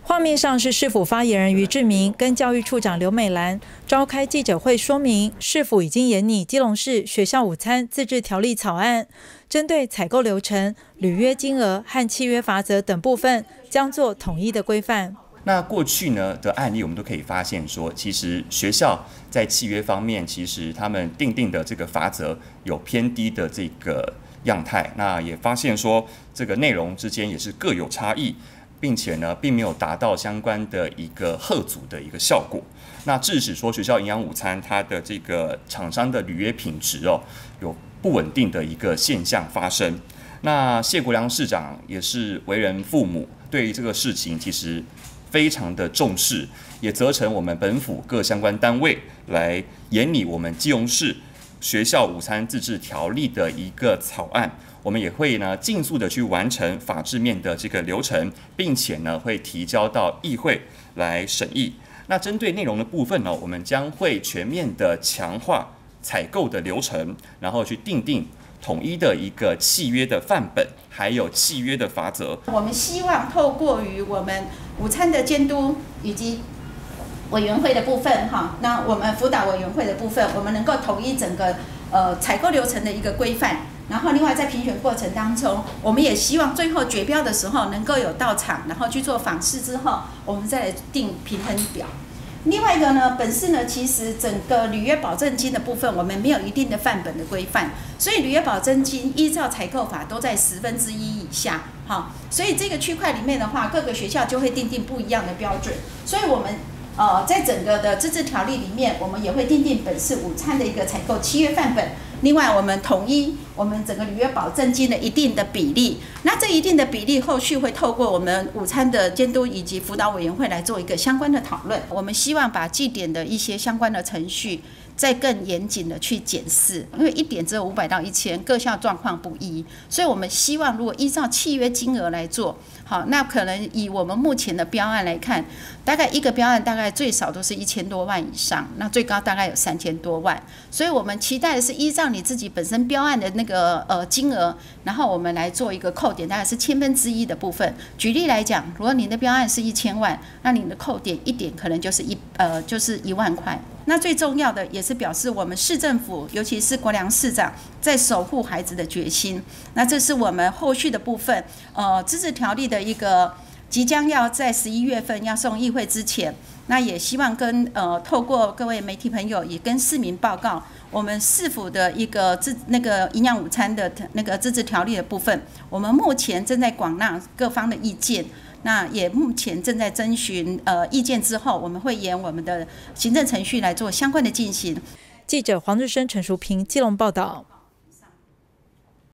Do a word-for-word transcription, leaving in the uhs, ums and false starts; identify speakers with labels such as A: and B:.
A: 画面上是市府发言人于志明跟教育处长刘美兰召开记者会，说明市府已经研拟基隆市学校午餐自治条例草案，针对采购流程、履约金额和契约罚则等部分，将做统一的规范。
B: 那过去呢的案例，我们都可以发现说，其实学校在契约方面，其实他们定定的这个罚则有偏低的这个样态。那也发现说，这个内容之间也是各有差异。并且呢，并没有达到相关的一个嚇阻的一个效果。那致使说学校营养午餐它的这个厂商的履约品质哦，有不稳定的一个现象发生。那谢国良市长也是为人父母，对于这个事情其实非常的重视，也责成我们本府各相关单位来研拟我们基隆市学校午餐自治条例的一个草案。我们也会呢尽速的去完成法制面的这个流程，并且呢会提交到议会来审议。那针对内容的部分呢，我们将会全面的强化采购的流程，然后去订定统一的一个契约的范本，还有契约的罚则。
C: 我们希望透过于我们午餐的监督以及委员会的部分，哈，那我们辅导委员会的部分，我们能够统一整个呃采购流程的一个规范。然后，另外在评选过程当中，我们也希望最后决标的时候能够有到场，然后去做访视之后，我们再来定评分表。另外一个呢，本市呢其实整个履约保证金的部分，我们没有一定的范本的规范，所以履约保证金依照采购法都在十分之一以下，好，所以这个区块里面的话，各个学校就会订定不一样的标准，所以我们。呃，在整个的自治条例里面，我们也会订定本市午餐的一个采购契约范本。另外，我们统一我们整个履约保证金的一定的比例。那这一定的比例，后续会透过我们午餐的监督以及辅导委员会来做一个相关的讨论。我们希望把绩点的一些相关的程序，再更严谨的去检视，因为一点只有五百到一千，各校状况不一，所以我们希望如果依照契约金额来做，好，那可能以我们目前的标案来看，大概一个标案大概最少都是一千多万以上，那最高大概有三千多万，所以我们期待的是依照你自己本身标案的那个呃金额，然后我们来做一个扣点，大概是千分之一的部分。举例来讲，如果您的标案是一千万，那您的扣点一点可能就是一呃就是一万块。那最重要的也是表示我们市政府，尤其是国良市长在守护孩子的决心。那这是我们后续的部分，呃，自治条例的一个即将要在十一月份要送议会之前，那也希望跟呃透过各位媒体朋友也跟市民报告，我们市府的一个自那个营养午餐的那个自治条例的部分，我们目前正在广纳各方的意见。那也目前正在征询呃意见之后，我们会沿我们的行政程序来做相关的进行。
A: 记者黄日升、陈淑平基隆报道。